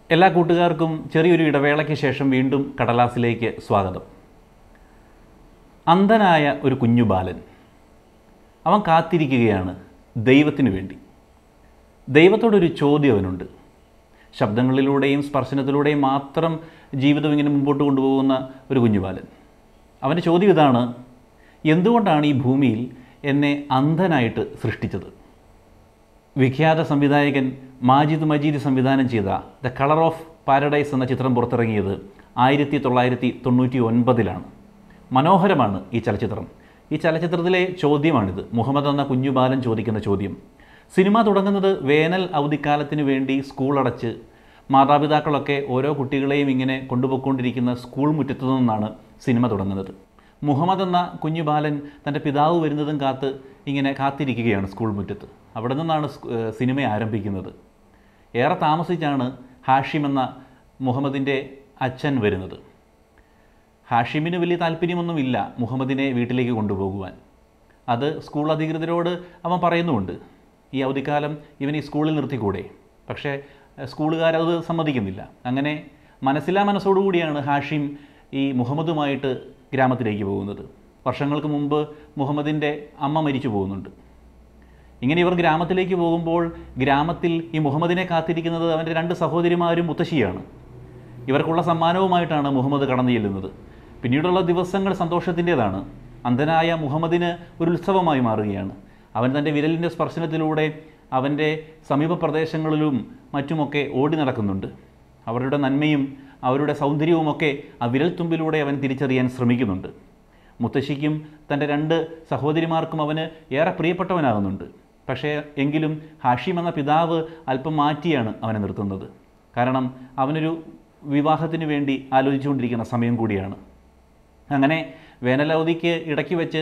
എല്ലാ കൂട്ടുകാർക്കും ചെറിയൊരു ഇടവേളയ്ക്ക് ശേഷം വീണ്ടും കടലാസിലേക്ക് സ്വാഗതം. അന്ധനായ ഒരു കുഞ്ഞു ബാലൻ, അവൻ കാത്തിരിക്കുകയാണ് ദൈവത്തിനു വേണ്ടി. ദൈവത്തോടൊരു ചോദ്യം അവനുണ്ട്. ശബ്ദങ്ങളിലൂടെയും സ്പർശനത്തിലൂടെയും മാത്രം ജീവിതം ഇങ്ങനെ മുമ്പോട്ട് കൊണ്ടുപോകുന്ന ഒരു കുഞ്ഞു ബാലൻ. അവൻ്റെ ചോദ്യം ഇതാണ്: എന്തുകൊണ്ടാണ് ഈ ഭൂമിയിൽ എന്നെ അന്ധനായിട്ട് സൃഷ്ടിച്ചത്? വിഖ്യാത സംവിധായകൻ മജീദ് സംവിധാനം ചെയ്ത ദ കളർ ഓഫ് പാരഡൈസ് എന്ന ചിത്രം പുറത്തിറങ്ങിയത് 1999 മനോഹരമാണ് ഈ ചലച്ചിത്രം. ഈ ചലച്ചിത്രത്തിലെ ചോദ്യമാണിത്. മുഹമ്മദ് എന്ന കുഞ്ഞു ബാലൻ ചോദിക്കുന്ന ചോദ്യം. സിനിമ തുടങ്ങുന്നത് വേനൽ അവധിക്കാലത്തിന് വേണ്ടി സ്കൂൾ അടച്ച് മാതാപിതാക്കളൊക്കെ ഓരോ കുട്ടികളെയും ഇങ്ങനെ കൊണ്ടുപോയിക്കൊണ്ടിരിക്കുന്ന സ്കൂൾ മുറ്റത്തു നിന്നാണ് സിനിമ തുടങ്ങുന്നത്. മുഹമ്മദ് എന്ന കുഞ്ഞു ബാലൻ തൻ്റെ പിതാവ് വരുന്നതും ഇങ്ങനെ കാത്തിരിക്കുകയാണ് സ്കൂൾ മുറ്റത്ത്. അവിടെ നിന്നാണ് സിനിമ ആരംഭിക്കുന്നത്. ഏറെ താമസിച്ചാണ് ഹാഷിം എന്ന മുഹമ്മദിൻ്റെ അച്ഛൻ വരുന്നത്. ഹാഷിമിന് വലിയ താല്പര്യമൊന്നുമില്ല മുഹമ്മദിനെ വീട്ടിലേക്ക് കൊണ്ടുപോകുവാൻ. അത് സ്കൂൾ അധികൃതരോട് അവൻ പറയുന്നുമുണ്ട്, ഈ അവധിക്കാലം ഇവൻ ഈ സ്കൂളിൽ നിർത്തിക്കൂടെ. പക്ഷേ സ്കൂളുകാരത് സമ്മതിക്കുന്നില്ല. അങ്ങനെ മനസ്സില്ലാ മനസ്സോടുകൂടിയാണ് ഹാഷിം ഈ മുഹമ്മദുമായിട്ട് ഗ്രാമത്തിലേക്ക് പോകുന്നത്. വർഷങ്ങൾക്ക് മുമ്പ് മുഹമ്മദിൻ്റെ അമ്മ മരിച്ചു പോകുന്നുണ്ട്. ഇങ്ങനെ ഇവർ ഗ്രാമത്തിലേക്ക് പോകുമ്പോൾ ഗ്രാമത്തിൽ ഈ മുഹമ്മദിനെ കാത്തിരിക്കുന്നത് അവൻ്റെ 2 സഹോദരിമാരും മുത്തശ്ശിയാണ്. ഇവർക്കുള്ള സമ്മാനവുമായിട്ടാണ് മുഹമ്മദ് കടന്നു ചെല്ലുന്നത്. പിന്നീടുള്ള ദിവസങ്ങൾ സന്തോഷത്തിൻ്റേതാണ്. അന്ധനായ മുഹമ്മദിന് ഒരു ഉത്സവമായി മാറുകയാണ്. അവൻ തൻ്റെ വിരലിൻ്റെ സ്പർശനത്തിലൂടെ അവൻ്റെ സമീപ പ്രദേശങ്ങളിലും മറ്റുമൊക്കെ ഓടി നടക്കുന്നുണ്ട്. അവരുടെ നന്മയും അവരുടെ സൗന്ദര്യവുമൊക്കെ ആ വിരൽത്തുമ്പിലൂടെ അവൻ തിരിച്ചറിയാൻ ശ്രമിക്കുന്നുണ്ട്. മുത്തശ്ശിക്കും തൻ്റെ 2 സഹോദരിമാർക്കും അവന് ഏറെ പ്രിയപ്പെട്ടവനാകുന്നുണ്ട്. പക്ഷേ എങ്കിലും ഹാഷിം എന്ന പിതാവ് അല്പം മാറ്റിയാണ് അവനെ നിർത്തുന്നത്. കാരണം അവനൊരു വിവാഹത്തിന് വേണ്ടി ആലോചിച്ചുകൊണ്ടിരിക്കുന്ന സമയം കൂടിയാണ്. അങ്ങനെ വേനലവധിക്ക് ഇടയ്ക്ക് വെച്ച്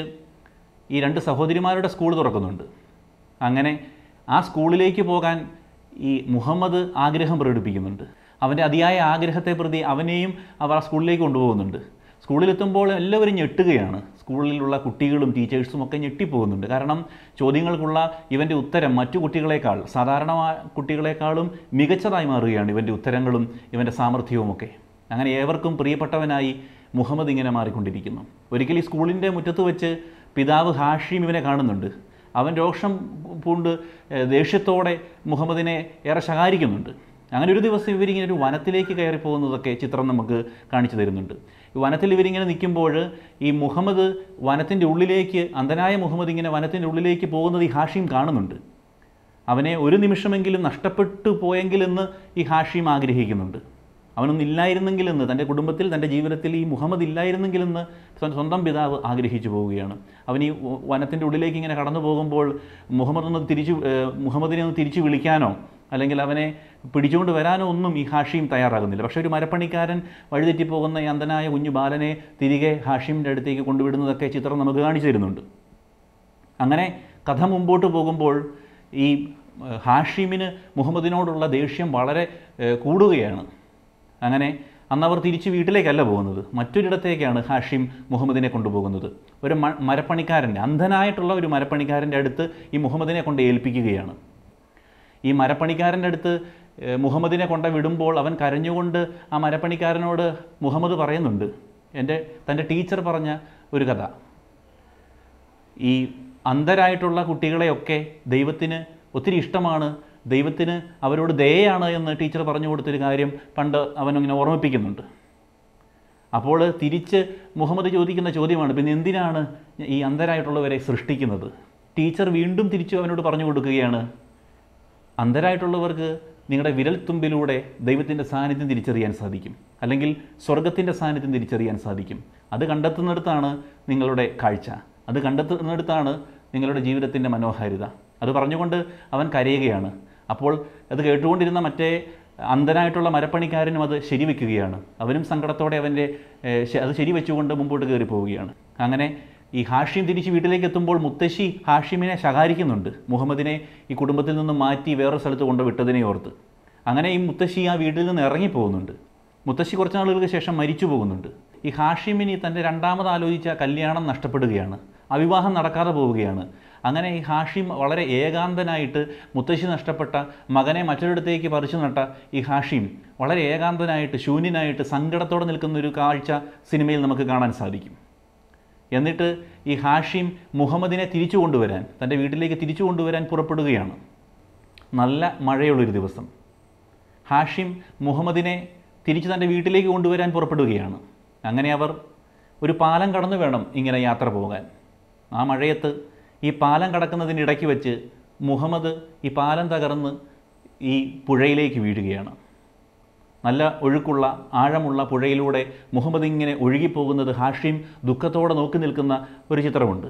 ഈ 2 സഹോദരിമാരുടെ സ്കൂൾ തുറക്കുന്നുണ്ട്. അങ്ങനെ ആ സ്കൂളിലേക്ക് പോകാൻ ഈ മുഹമ്മദ് ആഗ്രഹം പ്രകടിപ്പിക്കുന്നുണ്ട്. അവൻ്റെ അതിയായ ആഗ്രഹത്തെ പ്രതി അവനെയും അവർ ആ സ്കൂളിലേക്ക് കൊണ്ടുപോകുന്നുണ്ട്. സ്കൂളിലെത്തുമ്പോൾ എല്ലാവരും ഞെട്ടുകയാണ്. സ്കൂളിലുള്ള കുട്ടികളും ടീച്ചേഴ്സും ഒക്കെ ഞെട്ടിപ്പോകുന്നുണ്ട്. കാരണം ചോദ്യങ്ങൾക്കുള്ള ഇവൻ്റെ ഉത്തരം മറ്റു കുട്ടികളെക്കാൾ, സാധാരണ കുട്ടികളെക്കാളും മികച്ചതായി മാറുകയാണ് ഇവൻ്റെ ഉത്തരങ്ങളും ഇവൻ്റെ സാമർഥ്യവുമൊക്കെ. അങ്ങനെ ഏവർക്കും പ്രിയപ്പെട്ടവനായി മുഹമ്മദ് ഇങ്ങനെ മാറിക്കൊണ്ടിരിക്കുന്നു. ഒരിക്കൽ ഈ സ്കൂളിൻ്റെ മുറ്റത്ത് വെച്ച് പിതാവ് ഹാഷിം ഇവനെ കാണുന്നുണ്ട്. അവൻ രോഷം പൂണ്ട് ദേഷ്യത്തോടെ മുഹമ്മദിനെ ഏറെ ശകാരിക്കുന്നുണ്ട്. അങ്ങനെ ഒരു ദിവസം ഇവരിങ്ങനെ ഒരു വനത്തിലേക്ക് കയറി പോകുന്നതൊക്കെ ചിത്രം നമുക്ക് കാണിച്ചു തരുന്നുണ്ട്. ഈ വനത്തിൽ ഇവരിങ്ങനെ നിൽക്കുമ്പോൾ ഈ മുഹമ്മദ് വനത്തിൻ്റെ ഉള്ളിലേക്ക്, അന്ധനായ മുഹമ്മദ് ഇങ്ങനെ വനത്തിൻ്റെ ഉള്ളിലേക്ക് പോകുന്നത് ഈ ഹാഷിം കാണുന്നുണ്ട്. അവനെ ഒരു നിമിഷമെങ്കിലും നഷ്ടപ്പെട്ടു പോയെങ്കിലെന്ന് ഈ ഹാഷിം ആഗ്രഹിക്കുന്നുണ്ട്. അവനൊന്നും ഇല്ലായിരുന്നെങ്കിലെന്ന്, തൻ്റെ കുടുംബത്തിൽ തൻ്റെ ജീവിതത്തിൽ ഈ മുഹമ്മദ് ഇല്ലായിരുന്നെങ്കിലെന്ന് സ്വന്തം പിതാവ് ആഗ്രഹിച്ചു പോവുകയാണ്. അവൻ ഈ വനത്തിൻ്റെ ഉള്ളിലേക്ക് ഇങ്ങനെ കടന്നു പോകുമ്പോൾ മുഹമ്മദിനെ ഒന്ന് തിരിച്ചു വിളിക്കാനോ അല്ലെങ്കിൽ അവനെ പിടിച്ചുകൊണ്ട് വരാനോ ഒന്നും ഈ ഹാഷിം തയ്യാറാകുന്നില്ല. പക്ഷേ ഒരു മരപ്പണിക്കാരൻ വഴിതെറ്റിപ്പോകുന്ന ഈ അന്ധനായ കുഞ്ഞു ബാലനെ തിരികെ ഹാഷിമിൻ്റെ അടുത്തേക്ക് കൊണ്ടുവിടുന്നതൊക്കെ ചിത്രം നമുക്ക് കാണിച്ചു തരുന്നുണ്ട്. അങ്ങനെ കഥ മുമ്പോട്ട് പോകുമ്പോൾ ഈ ഹാഷിമിന് മുഹമ്മദിനോടുള്ള ദേഷ്യം വളരെ കൂടുകയാണ്. അങ്ങനെ അന്നവർ തിരിച്ച് വീട്ടിലേക്കല്ല പോകുന്നത്, മറ്റൊരിടത്തേക്കാണ് ഹാഷിം മുഹമ്മദിനെ കൊണ്ടുപോകുന്നത്. ഒരു മരപ്പണിക്കാരൻ്റെ, അന്ധനായിട്ടുള്ള ഒരു മരപ്പണിക്കാരൻ്റെ അടുത്ത് ഈ മുഹമ്മദിനെ കൊണ്ട് ഏൽപ്പിക്കുകയാണ്. ഈ മരപ്പണിക്കാരൻ്റെ അടുത്ത് മുഹമ്മദിനെ കൊണ്ട് വിടുമ്പോൾ അവൻ കരഞ്ഞുകൊണ്ട് ആ മരപ്പണിക്കാരനോട് മുഹമ്മദ് പറയുന്നുണ്ട്, തൻ്റെ ടീച്ചർ പറഞ്ഞ ഒരു കഥ. ഈ അന്ധരായിട്ടുള്ള കുട്ടികളെയൊക്കെ ദൈവത്തിന് ഒത്തിരി ഇഷ്ടമാണ്, ദൈവത്തിന് അവരോട് ദയയാണ് എന്ന് ടീച്ചർ പറഞ്ഞു കൊടുത്തൊരു കാര്യം പണ്ട് അവനിങ്ങനെ ഓർമ്മിപ്പിക്കുന്നുണ്ട്. അപ്പോൾ തിരിച്ച് മുഹമ്മദ് ചോദിക്കുന്ന ചോദ്യമാണ്, പിന്നെ എന്തിനാണ് ഈ അന്ധരായിട്ടുള്ളവരെ സൃഷ്ടിക്കുന്നത്? ടീച്ചർ വീണ്ടും തിരിച്ച് അവനോട് പറഞ്ഞു കൊടുക്കുകയാണ്, അന്ധരായിട്ടുള്ളവർക്ക് നിങ്ങളുടെ വിരൽത്തുമ്പിലൂടെ ദൈവത്തിൻ്റെ സാന്നിധ്യം തിരിച്ചറിയാൻ സാധിക്കും, അല്ലെങ്കിൽ സ്വർഗത്തിൻ്റെ സാന്നിധ്യം തിരിച്ചറിയാൻ സാധിക്കും. അത് കണ്ടെത്തുന്നിടത്താണ് നിങ്ങളുടെ കാഴ്ച, അത് കണ്ടെത്തുന്നിടത്താണ് നിങ്ങളുടെ ജീവിതത്തിൻ്റെ മനോഹാരിത. അത് പറഞ്ഞുകൊണ്ട് അവൻ കരയുകയാണ്. അപ്പോൾ അത് കേട്ടുകൊണ്ടിരുന്ന മറ്റേ അന്ധനായിട്ടുള്ള മരപ്പണിക്കാരനും അത് ശരിവെക്കുകയാണ്. അവനും സങ്കടത്തോടെ അത് ശരിവെച്ചുകൊണ്ട് മുമ്പോട്ട് കയറി പോവുകയാണ്. അങ്ങനെ ഈ ഹാഷിം തിരിച്ച് വീട്ടിലേക്ക് എത്തുമ്പോൾ മുത്തശ്ശി ഹാഷിമിനെ ശകാരിക്കുന്നുണ്ട്, മുഹമ്മദിനെ ഈ കുടുംബത്തിൽ നിന്ന് മാറ്റി വേറൊരു സ്ഥലത്ത് കൊണ്ടുവിട്ടതിനെ ഓർത്ത്. അങ്ങനെ ഈ മുത്തശ്ശി ആ വീട്ടിൽ നിന്ന് ഇറങ്ങിപ്പോകുന്നുണ്ട്. മുത്തശ്ശി കുറച്ച് നാളുകൾക്ക് ശേഷം മരിച്ചു പോകുന്നുണ്ട്. ഈ ഹാഷിമിന് തൻ്റെ 2ാമത് ആലോചിച്ച കല്യാണം നഷ്ടപ്പെടുകയാണ്. അവിവാഹം നടക്കാതെ പോവുകയാണ്. അങ്ങനെ ഈ ഹാഷിം വളരെ ഏകാന്തനായിട്ട്, മുത്തശ്ശി നഷ്ടപ്പെട്ട മകനെ മറ്റൊരിടത്തേക്ക് പറിച്ചു നട്ട ഈ ഹാഷിം വളരെ ഏകാന്തനായിട്ട്, ശൂന്യനായിട്ട്, സങ്കടത്തോടെ നിൽക്കുന്ന ഒരു കാഴ്ച സിനിമയിൽ നമുക്ക് കാണാൻ സാധിക്കും. എന്നിട്ട് ഈ ഹാഷിം മുഹമ്മദിനെ തിരിച്ചു കൊണ്ടുവരാൻ, തൻ്റെ വീട്ടിലേക്ക് തിരിച്ചു കൊണ്ടുവരാൻ പുറപ്പെടുകയാണ്. നല്ല മഴയുള്ളൊരു ദിവസം. ഹാഷിം മുഹമ്മദിനെ തിരിച്ച് തൻ്റെ വീട്ടിലേക്ക് കൊണ്ടുവരാൻ പുറപ്പെടുകയാണ്. അങ്ങനെ അവർ ഒരു പാലം കടന്നു വേണം ഇങ്ങനെ യാത്ര പോകാൻ. ആ മഴയത്ത് ഈ പാലം കടക്കുന്നതിനിടയ്ക്ക് വെച്ച് മുഹമ്മദ് ഈ പാലം തകർന്ന് ഈ പുഴയിലേക്ക് വീഴുകയാണ്. നല്ല ഒഴുക്കുള്ള ആഴമുള്ള പുഴയിലൂടെ മുഹമ്മദ് ഇങ്ങനെ ഒഴുകിപ്പോകുന്നത് ഹാഷിം ദുഃഖത്തോടെ നോക്കി നിൽക്കുന്ന ഒരു ചിത്രമുണ്ട്.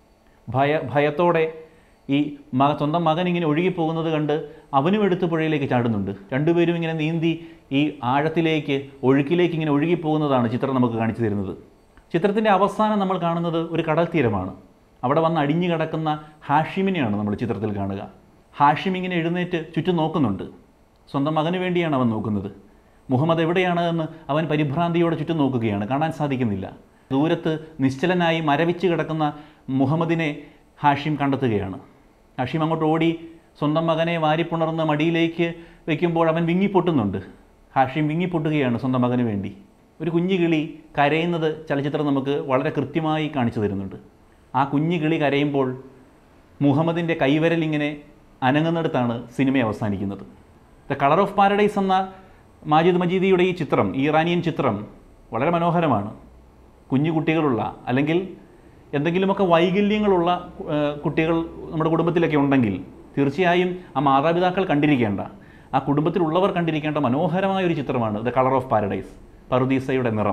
ഭയത്തോടെ ഈ സ്വന്തം മകൻ ഇങ്ങനെ ഒഴുകിപ്പോകുന്നത് കണ്ട് അവനും എടുത്ത് പുഴയിലേക്ക് ചാടുന്നുണ്ട്. രണ്ടുപേരും ഇങ്ങനെ നീന്തി ഈ ആഴത്തിലേക്ക്, ഒഴുക്കിലേക്ക് ഇങ്ങനെ ഒഴുകിപ്പോകുന്നതാണ് ചിത്രം നമുക്ക് കാണിച്ചു തരുന്നത്. ചിത്രത്തിൻ്റെ അവസാനം നമ്മൾ കാണുന്നത് ഒരു കടൽ തീരമാണ്. അവിടെ വന്ന് അടിഞ്ഞു കിടക്കുന്ന ഹാഷിമിനെയാണ് നമ്മൾ ചിത്രത്തിൽ കാണുക. ഹാഷിം ഇങ്ങനെ എഴുന്നേറ്റ് ചുറ്റും നോക്കുന്നുണ്ട്. സ്വന്തം മകന് വേണ്ടിയാണ് അവൻ നോക്കുന്നത്. മുഹമ്മദ് എവിടെയാണ് എന്ന് അവൻ പരിഭ്രാന്തിയോടെ ചുറ്റും നോക്കുകയാണ്. കാണാൻ സാധിക്കുന്നില്ല. ദൂരത്ത് നിശ്ചലനായി മരവിച്ച് കിടക്കുന്ന മുഹമ്മദിനെ ഹാഷിം കണ്ടെത്തുകയാണ്. ഹാഷിം അങ്ങോട്ട് ഓടി സ്വന്തം മകനെ വാരിപ്പുണർന്ന് മടിയിലേക്ക് വയ്ക്കുമ്പോൾ അവൻ വിങ്ങിപ്പൊട്ടുന്നുണ്ട്. ഹാഷിം വിങ്ങിപ്പൊട്ടുകയാണ് സ്വന്തം മകന് വേണ്ടി. ഒരു കുഞ്ഞു കിളി കരയുന്നത് ചലച്ചിത്രം നമുക്ക് വളരെ കൃത്യമായി കാണിച്ചു തരുന്നുണ്ട്. ആ കുഞ്ഞു കിളി കരയുമ്പോൾ മുഹമ്മദിൻ്റെ കൈവരൽ ഇങ്ങനെ അനങ്ങുന്നിടത്താണ് സിനിമ അവസാനിക്കുന്നത്. ദ കളർ ഓഫ് പാരഡൈസ് എന്ന മജീദിയുടെ ഈ ചിത്രം, ഈ ഇറാനിയൻ ചിത്രം വളരെ മനോഹരമാണ്. കുഞ്ഞു കുട്ടികളുള്ള, അല്ലെങ്കിൽ എന്തെങ്കിലുമൊക്കെ വൈകല്യങ്ങളുള്ള കുട്ടികൾ നമ്മുടെ കുടുംബത്തിലൊക്കെ ഉണ്ടെങ്കിൽ തീർച്ചയായും ആ മാതാപിതാക്കൾ കണ്ടിരിക്കേണ്ട, ആ കുടുംബത്തിലുള്ളവർ കണ്ടിരിക്കേണ്ട മനോഹരമായ ഒരു ചിത്രമാണ് ദ കളർ ഓഫ് പാരഡൈസ്, പറുദീസയുടെ നിറം.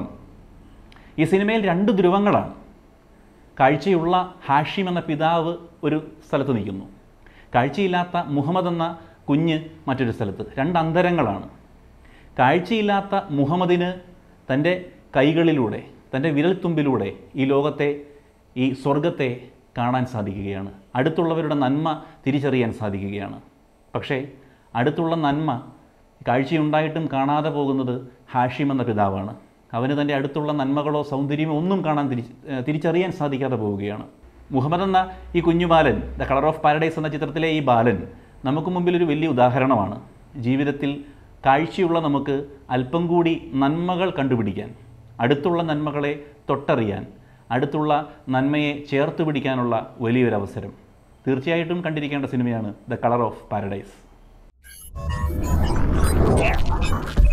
ഈ സിനിമയിൽ 2 ധ്രുവങ്ങളാണ്. കാഴ്ചയുള്ള ഹാഷിം എന്ന പിതാവ് ഒരു സ്ഥലത്ത് നിൽക്കുന്നു, കാഴ്ചയില്ലാത്ത മുഹമ്മദ് എന്ന കുഞ്ഞ് മറ്റൊരു സ്ഥലത്ത്. 2 അന്തരങ്ങളാണ്. കാഴ്ചയില്ലാത്ത മുഹമ്മദിന് തൻ്റെ കൈകളിലൂടെ, തൻ്റെ വിരൽത്തുമ്പിലൂടെ ഈ ലോകത്തെ, ഈ സ്വർഗത്തെ കാണാൻ സാധിക്കുകയാണ്. അടുത്തുള്ളവരുടെ നന്മ തിരിച്ചറിയാൻ സാധിക്കുകയാണ്. പക്ഷേ അടുത്തുള്ള നന്മ കാഴ്ചയുണ്ടായിട്ടും കാണാതെ പോകുന്നത് ഹാഷിം എന്ന പിതാവാണ്. അവന് തൻ്റെ അടുത്തുള്ള നന്മകളോ സൗന്ദര്യമോ ഒന്നും തിരിച്ചറിയാൻ സാധിക്കാതെ പോവുകയാണ്. മുഹമ്മദ് എന്ന ഈ കുഞ്ഞു ബാലൻ, ദ കളർ ഓഫ് പാരഡൈസ് എന്ന ചിത്രത്തിലെ ഈ ബാലൻ നമുക്ക് മുമ്പിൽ ഒരു വലിയ ഉദാഹരണമാണ്. ജീവിതത്തിൽ കാഴ്ചയുള്ള നമുക്ക് അല്പം കൂടി നന്മകൾ കണ്ടുപിടിക്കാൻ, അടുത്തുള്ള നന്മകളെ തൊട്ടറിയാൻ, അടുത്തുള്ള നന്മയെ ചേർത്ത് പിടിക്കാനുള്ള വലിയൊരവസരം. തീർച്ചയായിട്ടും കണ്ടിരിക്കേണ്ട സിനിമയാണ് ദ കളർ ഓഫ് പാരഡൈസ്.